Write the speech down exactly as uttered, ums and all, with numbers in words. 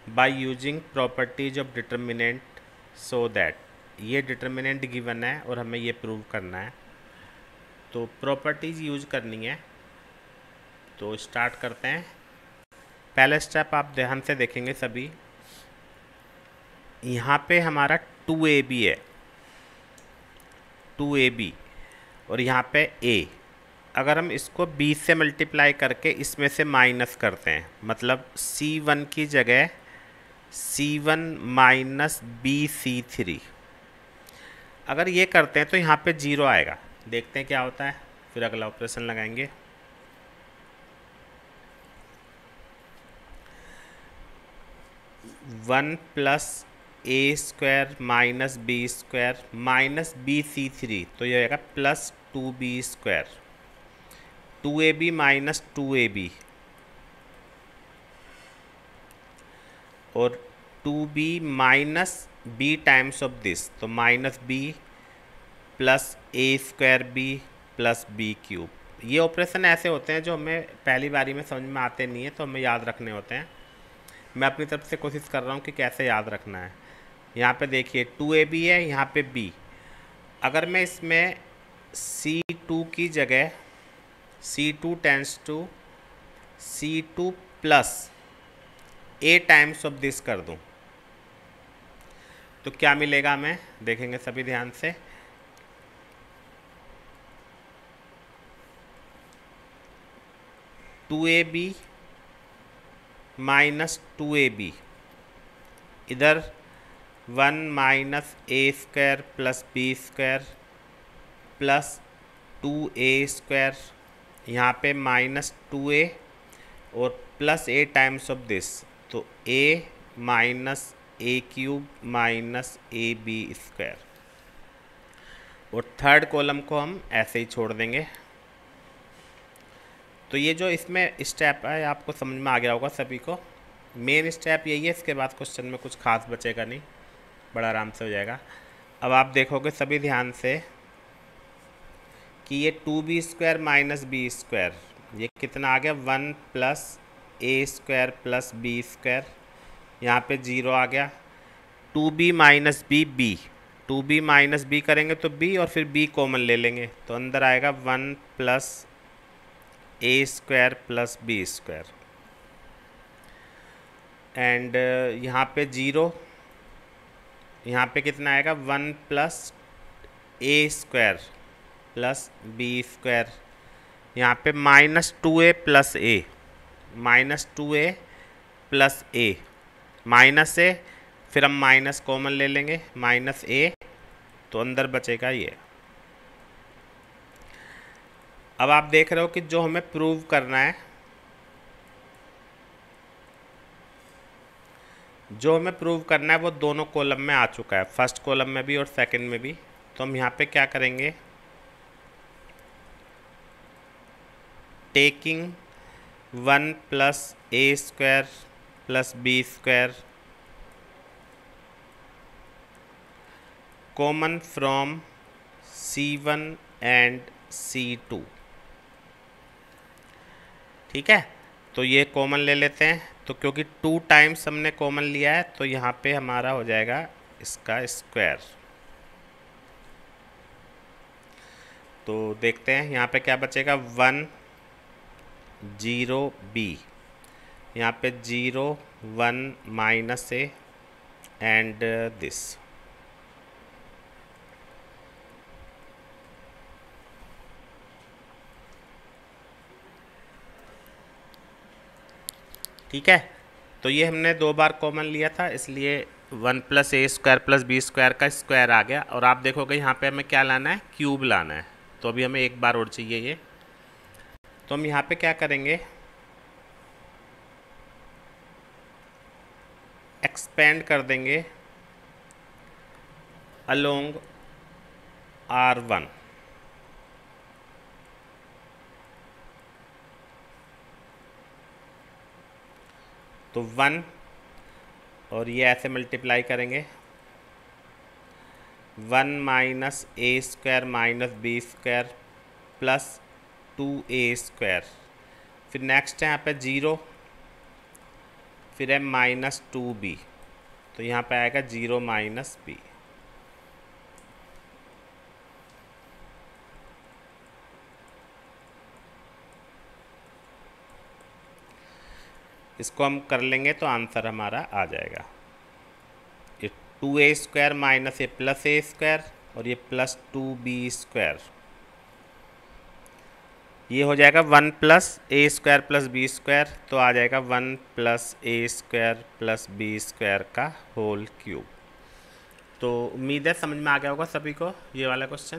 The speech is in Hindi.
Bye using properties of determinant so that, ये डिटर्मिनेंट गिवन है और हमें ये प्रूव करना है। तो प्रॉपर्टीज यूज करनी है, तो स्टार्ट करते हैं। पहला स्टेप आप ध्यान से देखेंगे सभी, यहाँ पे हमारा टू ए बी है, टू ए बी और यहाँ पे a। अगर हम इसको b से मल्टीप्लाई करके इसमें से माइनस करते हैं, मतलब सी वन की जगह C one minus B C three, अगर ये करते हैं तो यहाँ पे जीरो आएगा। देखते हैं क्या होता है, फिर अगला ऑपरेशन लगाएंगे। One plus A square minus B square minus B C three, तो ये आएगा plus two B square, two A B minus two A B और two B minus B times of this, तो minus B plus A square B plus B cube. ये ऑपरेशन ऐसे होते हैं जो हमें पहली बारी में समझ में आते नहीं है, तो हमें याद रखने होते हैं। मैं अपनी तरफ से कोशिश कर रहा हूँ कि कैसे याद रखना है। यहाँ पे देखिए टू ए बी है, यहाँ पे b। अगर मैं इसमें सी टू की जगह C two tens two C two plus A times of this कर दूँ तो क्या मिलेगा हमें, देखेंगे सभी ध्यान से। Two A B minus two A B, इधर one minus A square plus B square plus two A square, यहाँ पे माइनस टू ए और plus A times of this, तो a minus A cube minus A B square. और थर्ड कॉलम को हम ऐसे ही छोड़ देंगे। तो ये जो इसमें स्टेप है आपको समझ में आ गया होगा सभी को। मेन स्टेप यही है, इसके बाद क्वेश्चन में कुछ खास बचेगा नहीं, बड़ा आराम से हो जाएगा। अब आप देखोगे सभी ध्यान से कि ये two B square minus B square, ये कितना आ गया, one plus A square plus B square, यहाँ पे जीरो आ गया। Two B minus B B, two B minus B करेंगे तो b और फिर b कॉमन ले लेंगे, तो अंदर आएगा one plus A square plus B square and यहाँ पे जीरो, यहाँ पे कितना आएगा, one plus A square plus B square, यहाँ पे minus two A plus A, minus two A plus A, minus A फिर हम माइनस कॉमन ले लेंगे, माइनस ए, तो अंदर बचेगा ये। अब आप देख रहे हो कि जो हमें प्रूव करना है, जो हमें प्रूव करना है वो दोनों कॉलम में आ चुका है, फर्स्ट कॉलम में भी और सेकंड में भी। तो हम यहाँ पे क्या करेंगे, taking one plus A square plus B square common from C one and C two, ठीक है। तो ये कॉमन ले लेते हैं, तो क्योंकि टू टाइम्स हमने कॉमन लिया है तो यहाँ पे हमारा हो जाएगा इसका स्क्वायर। तो देखते हैं यहाँ पे क्या बचेगा, वन जीरो बी, यहाँ पे zero one minus A and this. ठीक है, तो ये हमने दो बार कॉमन लिया था, इसलिए one plus A square plus B square का स्क्वायर आ गया। और आप देखोगे यहाँ पे हमें क्या लाना है, क्यूब लाना है, तो अभी हमें एक बार और चाहिए ये। तो हम यहाँ पे क्या करेंगे, एक्सपेंड कर देंगे अलोंग आर वन, तो वन और ये ऐसे मल्टीप्लाई करेंगे, one minus A square minus B square plus two A square, फिर नेक्स्ट है यहाँ पे जीरो, फिर है माइनस टू बी, तो यहाँ पे आएगा जीरो माइनस बी। इसको हम कर लेंगे तो आंसर हमारा आ जाएगा। ये two A square minus A plus A square और ये प्लस टू बी स्क्वायर, ये हो जाएगा one plus A square plus B square, तो आ जाएगा one plus A square plus B square का होल क्यूब। तो उम्मीद है समझ में आ गया होगा सभी को ये वाला क्वेश्चन।